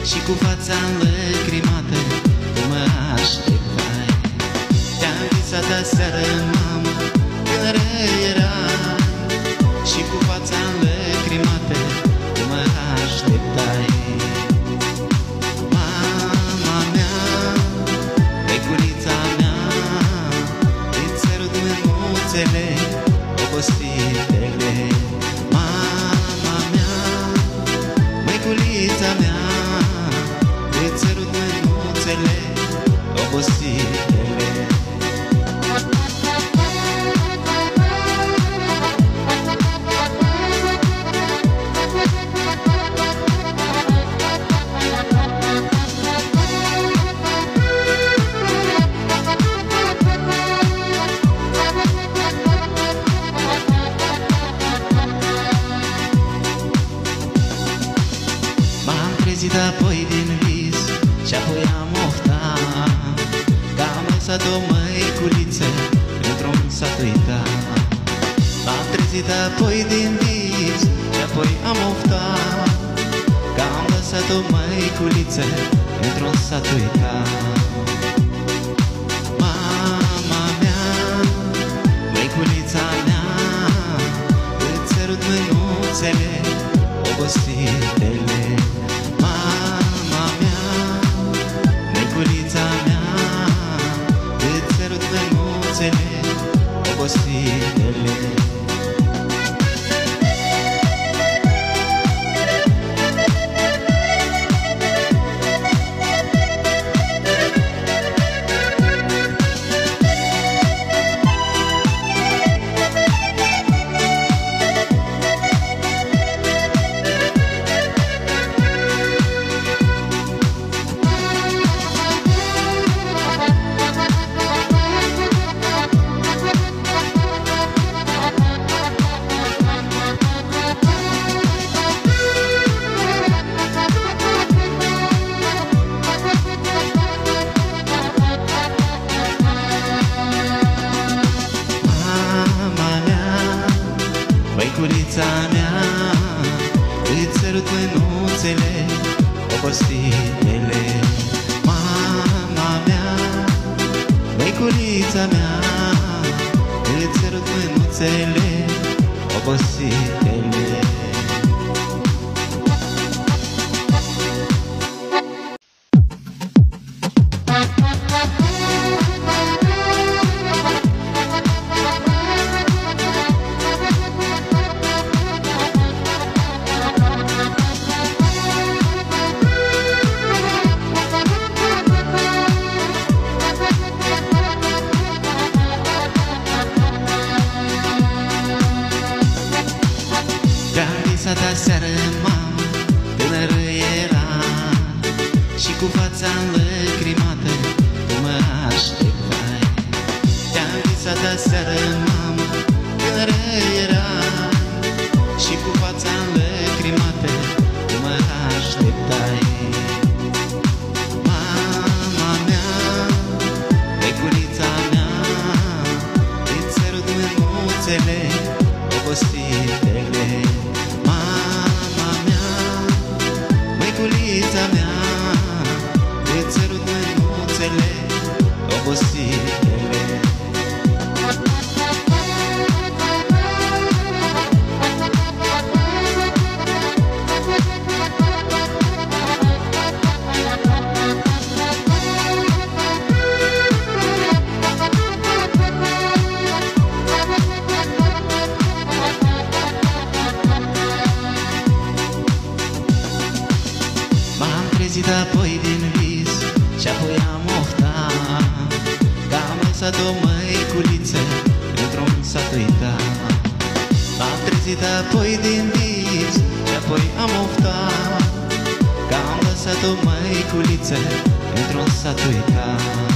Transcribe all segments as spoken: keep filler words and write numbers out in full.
și cu fața înlăcrimată tu mă așteptai. Te-am visat aseară, mamă, tânără erai, și cu fața înlăcrimată tu mă așteptai. Mama mea, becurița mea, îți sărut mânuțele obositele. Mama mea, măiculița mea, îți sărut mânuțele obositele. Apoi din vis și apoi am oftat că am lăsat o măiculiță într-un sat uitat. M-am trezit apoi din vis și apoi am oftat că am lăsat o măiculiță într-un sat uitat. Mama mea, măiculița mea, îți sărut mânuțele obositele. Mama mea, măiculița mea, îți sărut mânuțele obositele. Măiculița mea, îți sărut mânuțele obositele. Mama mea, măiculița mea, îți sărut mânuțele obositele. Aseară, mamă, tânără era, și cu fața înlăcrimată tu mă așteptai. Te-am visat aseară, mamă, tânără era, și cu fața înlăcrimată tu mă așteptai. Mama mea, becurița mea, îți sărut mânuțele obositele. Măiculița mea, îți sărut mânuțele obositele. Apoi din vis și apoi am oftat că am lăsat o măiculiță într-un sat uitat. M-am trezit apoi din vis și apoi am oftat că am lăsat o măiculiță într-un sat uitat.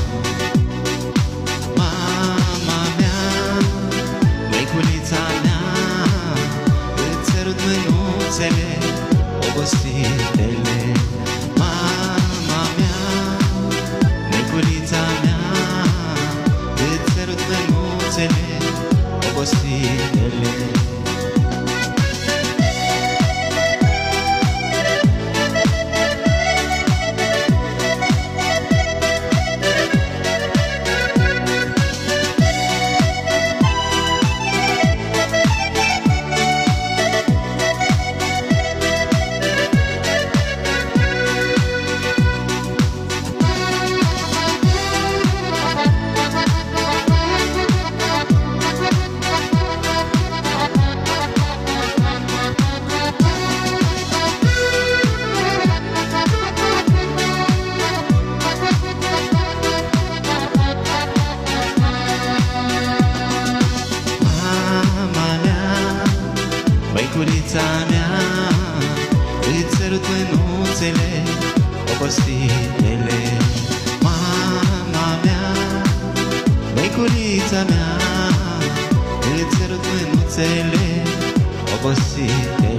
Mama mea, măiculița mea, îți sărut mânuțele obositele. Mama mea, măiculița mea, îți sărut mânuțele obositele. măiculița mea, îți sărut mânuțele obositele. Mama mea, măiculița mea, îți sărut mânuțele obositele.